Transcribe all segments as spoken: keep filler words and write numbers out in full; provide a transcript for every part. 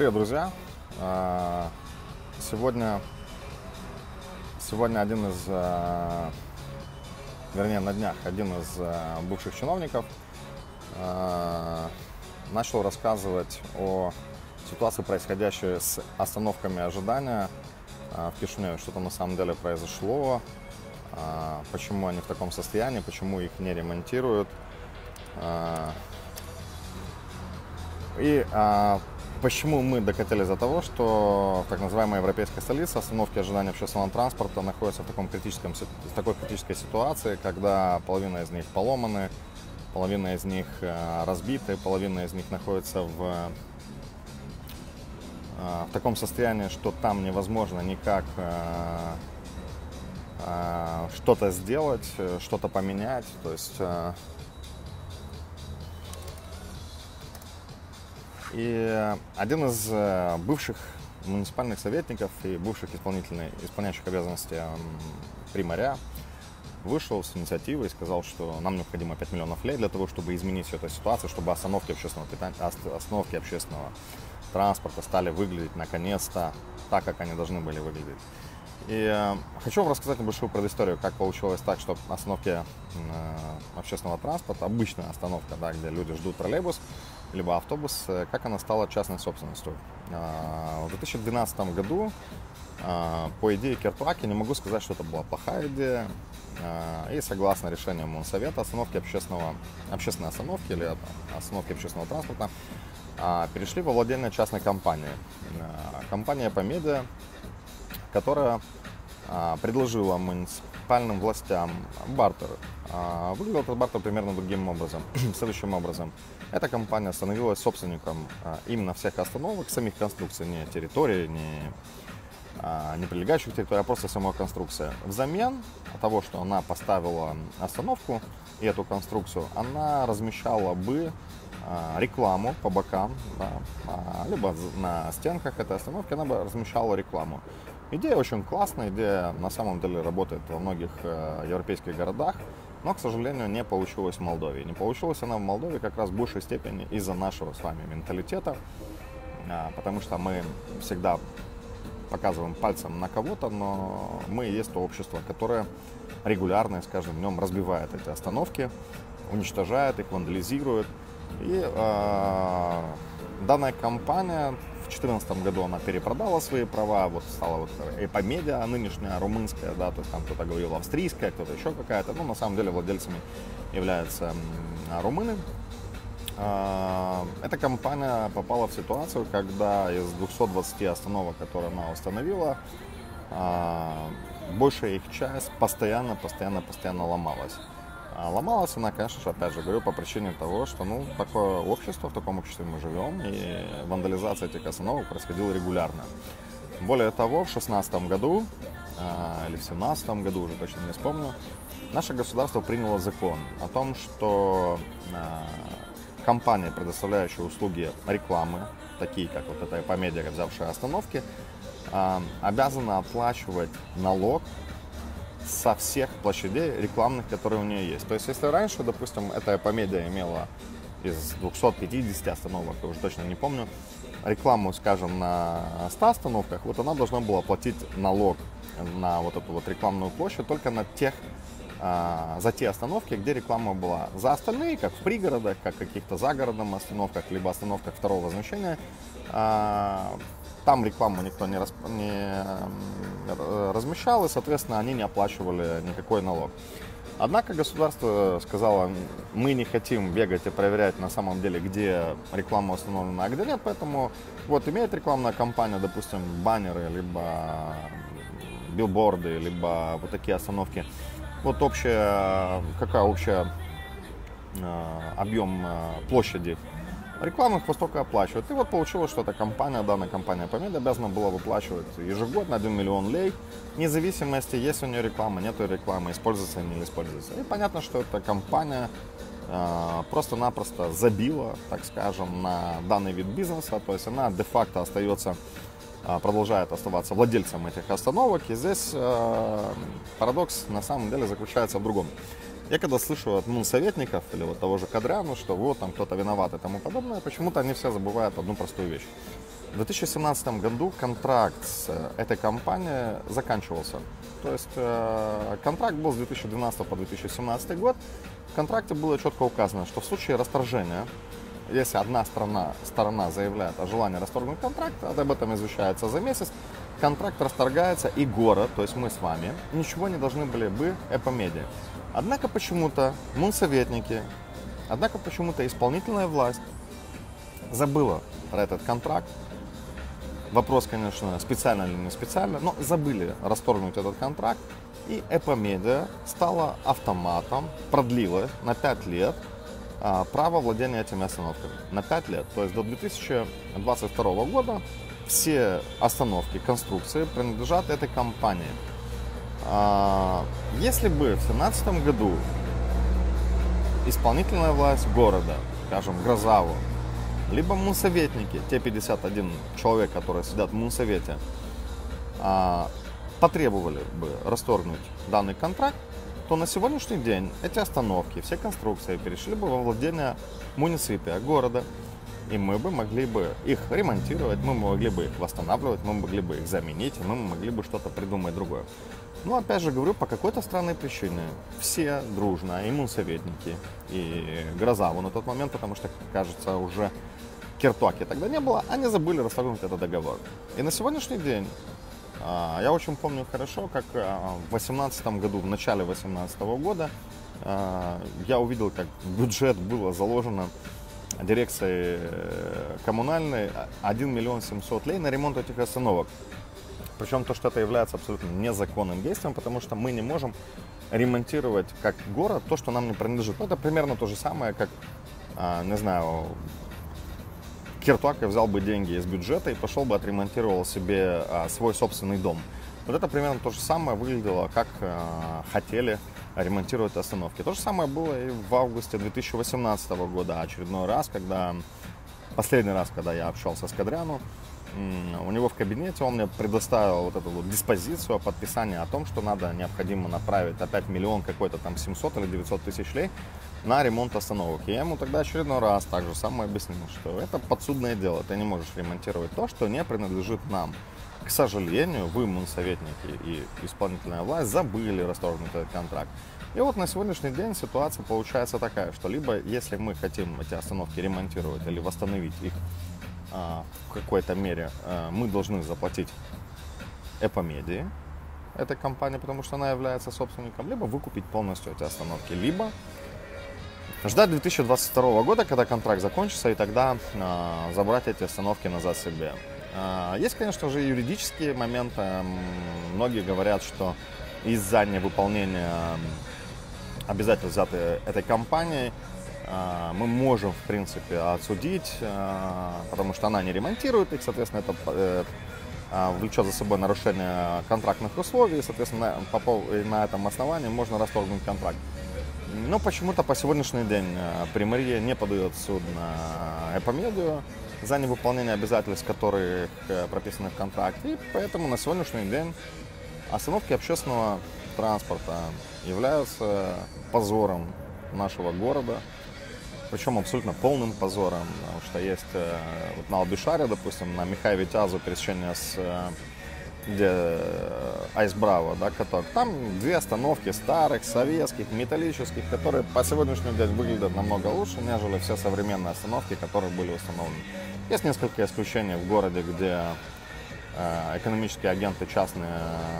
Привет, друзья! Сегодня, сегодня один из, вернее, на днях один из бывших чиновников начал рассказывать о ситуации, происходящей с остановками ожидания в Кишиневе, что там на самом деле произошло, почему они в таком состоянии, почему их не ремонтируют. И почему мы докатились до того, что так называемая европейская столица, остановки ожидания общественного транспорта находятся в, таком критическом, в такой критической ситуации, когда половина из них поломаны, половина из них разбиты, половина из них находится в, в таком состоянии, что там невозможно никак что-то сделать, что-то поменять. То есть И один из бывших муниципальных советников и бывших исполняющих обязанности примаря вышел с инициативой и сказал, что нам необходимо пять миллионов лей для того, чтобы изменить всю эту ситуацию, чтобы остановки общественного, остановки общественного транспорта стали выглядеть наконец-то так, как они должны были выглядеть. И хочу вам рассказать небольшую предысторию, как получилось так, что остановки общественного транспорта, обычная остановка, да, где люди ждут троллейбус, либо автобус, как она стала частной собственностью. В две тысячи двенадцатом году, по идее Кертуаки, не могу сказать, что это была плохая идея, и согласно решению Монсовета, остановки общественного, общественной остановки или остановки общественного транспорта перешли во владение частной компании. Компания Помедиа, которая предложила муниципальным властям бартер. Выглядел этот бартер примерно другим образом, следующим образом. Эта компания становилась собственником именно всех остановок, самих конструкций, не территории, не, не прилегающих территорий, а просто самой конструкции. Взамен того, что она поставила остановку и эту конструкцию, она размещала бы рекламу по бокам, да, либо на стенках этой остановки она бы размещала рекламу. Идея очень классная, идея на самом деле работает во многих европейских городах, но, к сожалению, не получилось в Молдове. Не получилась она в Молдове как раз в большей степени из-за нашего с вами менталитета, потому что мы всегда показываем пальцем на кого-то, но мы и есть то общество, которое регулярно и с каждым днем разбивает эти остановки, уничтожает их, вандализирует. И э, данная компания в две тысячи четырнадцатом году она перепродала свои права, вот стала вот Помедиа нынешняя, румынская, да, то есть там кто-то говорил австрийская, кто-то еще какая-то, но на самом деле владельцами являются румыны. Э, эта компания попала в ситуацию, когда из двухсот двадцати остановок, которые она установила, э, большая их часть постоянно, постоянно, постоянно ломалась. Ломалась она, конечно же, опять же, говорю, по причине того, что, ну, такое общество, в таком обществе мы живем, и вандализация этих остановок происходила регулярно. Более того, в две тысячи шестнадцатом году, э, или в две тысячи семнадцатом году, уже точно не вспомню, наше государство приняло закон о том, что э, компании, предоставляющие услуги рекламы, такие как вот эта Помедиа, взявшая остановки, э, обязаны оплачивать налог со всех площадей рекламных, которые у нее есть. То есть, если раньше, допустим, эта Помедиа имела из двухсот пятидесяти остановок, я уже точно не помню, рекламу, скажем, на ста остановках, вот она должна была платить налог на вот эту вот рекламную площадь только на тех, а, за те остановки, где реклама была. За остальные, как в пригородах, как в каких-то загородных остановках, либо остановках второго значения, а, там рекламу никто не, расп... не размещал, и, соответственно, они не оплачивали никакой налог. Однако государство сказало, мы не хотим бегать и проверять на самом деле, где реклама установлена, а где нет, поэтому вот имеет рекламная кампания, допустим, баннеры, либо билборды, либо вот такие остановки. Вот общая, какая общая объем площади рекламу их столько оплачивают. И вот получилось, что эта компания, данная компания Помедиа, обязана была выплачивать ежегодно один миллион лей, вне зависимости, есть у нее реклама, нет рекламы, используется или не используется. И понятно, что эта компания э, просто-напросто забила, так скажем, на данный вид бизнеса, то есть она де-факто остается, э, продолжает оставаться владельцем этих остановок. И здесь э, парадокс на самом деле заключается в другом. Я когда слышу от ну, советников или вот того же Кадряну, что вот там кто-то виноват и тому подобное, почему-то они все забывают одну простую вещь. В две тысячи семнадцатом году контракт с этой компанией заканчивался. То есть э, контракт был с две тысячи двенадцатого по две тысячи семнадцатый год. В контракте было четко указано, что в случае расторжения, если одна сторона, сторона заявляет о желании расторгнуть контракт, об этом извещается за месяц, контракт расторгается, и город, то есть мы с вами, ничего не должны были бы Эпомедии. Однако почему-то мунсоветники, однако почему-то исполнительная власть забыла про этот контракт. Вопрос, конечно, специально или не специально, но забыли расторгнуть этот контракт. И Эпомедия стала автоматом, продлила на пять лет а, право владения этими остановками. На пять лет. То есть до две тысячи двадцать второго года все остановки, конструкции принадлежат этой компании. А, если бы в две тысячи семнадцатом году исполнительная власть города, скажем, Грозаву, либо мунсоветники, те пятьдесят один человек, которые сидят в мунсовете, потребовали бы расторгнуть данный контракт, то на сегодняшний день эти остановки, все конструкции перешли бы во владение муниципия, города, и мы бы могли бы их ремонтировать, мы могли бы их восстанавливать, мы могли бы их заменить, мы могли бы что-то придумать другое. Но опять же говорю, по какой-то странной причине все дружно, и мунсоветники, и Грозаву на тот момент, потому что, кажется, уже Кертуаки тогда не было, они забыли расторгнуть этот договор. И на сегодняшний день, я очень помню хорошо, как в две тысячи восемнадцатом году, в начале две тысячи восемнадцатого года, я увидел, как в бюджет было заложено дирекцией коммунальной один миллион семьсот лей на ремонт этих остановок. Причем то, что это является абсолютно незаконным действием, потому что мы не можем ремонтировать как город то, что нам не принадлежит. Ну, это примерно то же самое, как, не знаю, Кертуаки взял бы деньги из бюджета и пошел бы отремонтировал себе а, свой собственный дом. Вот это примерно то же самое выглядело, как а, хотели ремонтировать остановки. То же самое было и в августе две тысячи восемнадцатого года. Очередной раз, когда, последний раз, когда я общался с Кадряну, у него в кабинете он мне предоставил вот эту вот диспозицию о подписании о том, что надо, необходимо направить опять миллион какой-то там семьсот или девятьсот тысяч лей на ремонт остановок. И я ему тогда очередной раз так же самое объяснил, что это подсудное дело, ты не можешь ремонтировать то, что не принадлежит нам. К сожалению, вы, мунсоветники и исполнительная власть, забыли расторгнуть этот контракт. И вот на сегодняшний день ситуация получается такая, что либо если мы хотим эти остановки ремонтировать или восстановить их в какой-то мере, мы должны заплатить Эпомедии, этой компании, потому что она является собственником, либо выкупить полностью эти остановки, либо ждать две тысячи двадцать второго года, когда контракт закончится, и тогда забрать эти остановки назад себе. Есть, конечно же, юридические моменты. Многие говорят, что из-за невыполнения обязательств, взятых этой компанией, мы можем, в принципе, отсудить, потому что она не ремонтирует их, соответственно, это влечет за собой нарушение контрактных условий, и, соответственно, на этом основании можно расторгнуть контракт. Но почему-то по сегодняшний день Приморье не подает в суд на Эпомедию за невыполнение обязательств, которые прописаны в контракте, и поэтому на сегодняшний день остановки общественного транспорта являются позором нашего города. Причем абсолютно полным позором, потому что есть вот на Албишаре, допустим, на Михаеве Тязу пересечение с где Айс Браво, да, каток. Там две остановки старых, советских, металлических, которые по сегодняшний день выглядят намного лучше, нежели все современные остановки, которые были установлены. Есть несколько исключений в городе, где экономические агенты частные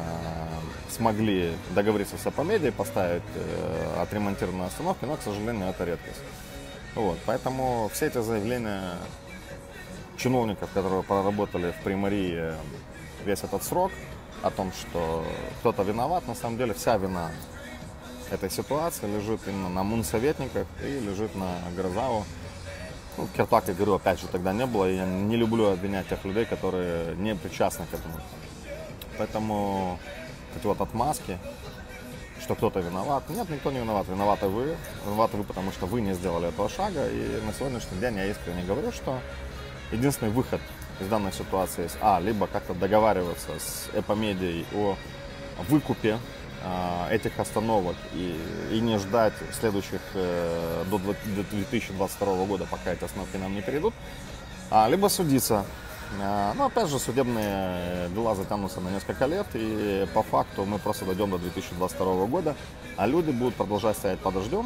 смогли договориться с Эпомедией, поставить отремонтированные остановки, но, к сожалению, это редкость. Вот, поэтому все эти заявления чиновников, которые проработали в Приморье весь этот срок, о том, что кто-то виноват, на самом деле вся вина этой ситуации лежит именно на мунсоветниках и лежит на Грозаву. Ну, Кертуаки, говорю, опять же, тогда не было, и я не люблю обвинять тех людей, которые не причастны к этому. Поэтому эти вот отмазки, что кто-то виноват. Нет, никто не виноват. Виноваты вы. Виноваты вы, потому что вы не сделали этого шага. И на сегодняшний день я искренне говорю, что единственный выход из данной ситуации есть, а, либо как-то договариваться с Эпомедией о выкупе э, этих остановок и, и не ждать следующих э, до две тысячи двадцать второго года, пока эти остановки нам не перейдут, а, либо судиться Но опять же судебные дела затянутся на несколько лет, и по факту мы просто дойдем до две тысячи двадцать второго года, а люди будут продолжать стоять под дождем,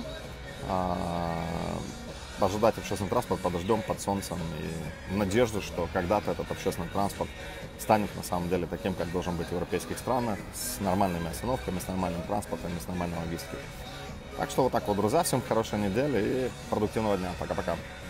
ожидать общественный транспорт под дождем, под солнцем, и в надежде, что когда-то этот общественный транспорт станет на самом деле таким, как должен быть в европейских странах, с нормальными остановками, с нормальным транспортом и с нормальной логистикой. Так что вот так вот, друзья, всем хорошей недели и продуктивного дня. Пока-пока.